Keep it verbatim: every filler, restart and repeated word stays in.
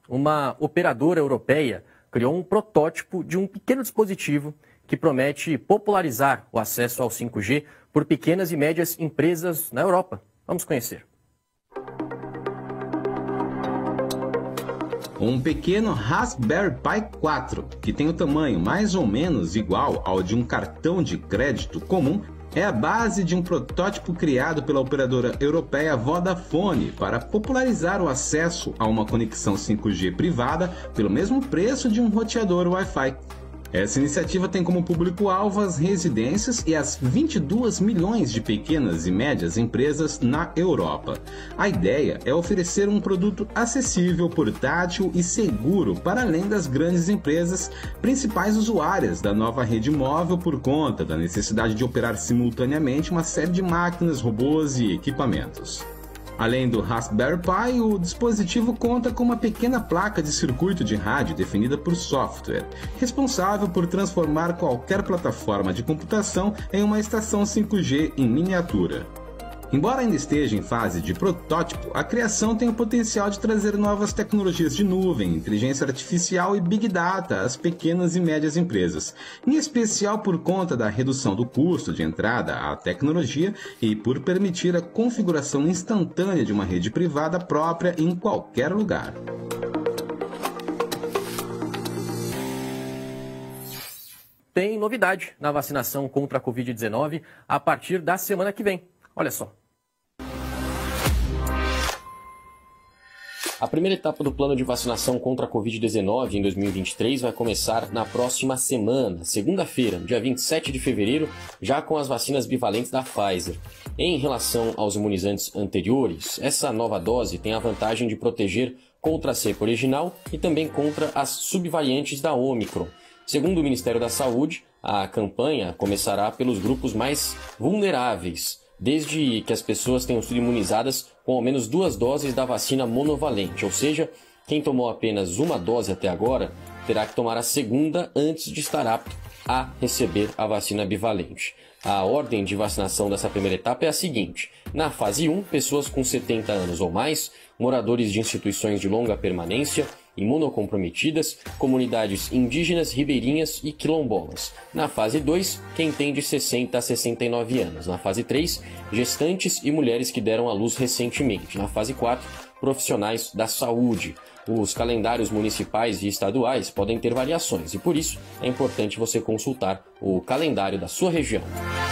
Uma operadora europeia criou um protótipo de um pequeno dispositivo que promete popularizar o acesso ao cinco G por pequenas e médias empresas na Europa. Vamos conhecer. Um pequeno Raspberry Pi quatro, que tem o tamanho mais ou menos igual ao de um cartão de crédito comum, é a base de um protótipo criado pela operadora europeia Vodafone para popularizar o acesso a uma conexão cinco G privada pelo mesmo preço de um roteador Wi-Fi. Essa iniciativa tem como público-alvo as residências e as vinte e dois milhões de pequenas e médias empresas na Europa. A ideia é oferecer um produto acessível, portátil e seguro para além das grandes empresas, principais usuárias da nova rede móvel por conta da necessidade de operar simultaneamente uma série de máquinas, robôs e equipamentos. Além do Raspberry Pi, o dispositivo conta com uma pequena placa de circuito de rádio definida por software, responsável por transformar qualquer plataforma de computação em uma estação cinco G em miniatura. Embora ainda esteja em fase de protótipo, a criação tem o potencial de trazer novas tecnologias de nuvem, inteligência artificial e Big Data às pequenas e médias empresas, em especial por conta da redução do custo de entrada à tecnologia e por permitir a configuração instantânea de uma rede privada própria em qualquer lugar. Tem novidade na vacinação contra a Covid dezenove a partir da semana que vem. Olha só. A primeira etapa do plano de vacinação contra a Covid dezenove em dois mil e vinte e três vai começar na próxima semana, segunda-feira, dia vinte e sete de fevereiro, já com as vacinas bivalentes da Pfizer. Em relação aos imunizantes anteriores, essa nova dose tem a vantagem de proteger contra a cepa original e também contra as subvariantes da Omicron. Segundo o Ministério da Saúde, a campanha começará pelos grupos mais vulneráveis, desde que as pessoas tenham sido imunizadas com ao menos duas doses da vacina monovalente, ou seja, quem tomou apenas uma dose até agora terá que tomar a segunda antes de estar apto a receber a vacina bivalente. A ordem de vacinação dessa primeira etapa é a seguinte: na fase um, pessoas com setenta anos ou mais, moradores de instituições de longa permanência, imunocomprometidas, comunidades indígenas, ribeirinhas e quilombolas. Na fase dois, quem tem de sessenta a sessenta e nove anos. Na fase três, gestantes e mulheres que deram à luz recentemente. Na fase quatro, profissionais da saúde. Os calendários municipais e estaduais podem ter variações e, por isso, é importante você consultar o calendário da sua região.